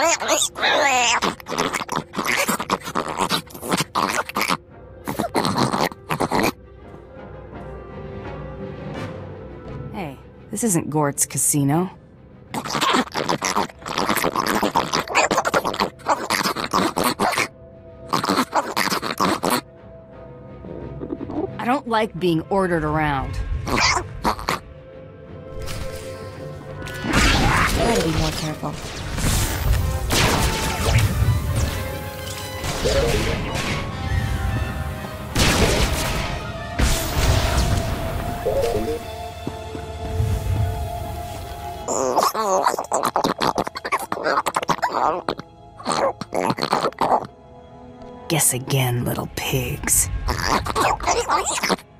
Hey, this isn't Gort's casino. I don't like being ordered around. Try to be more careful. Guess again, little pigs.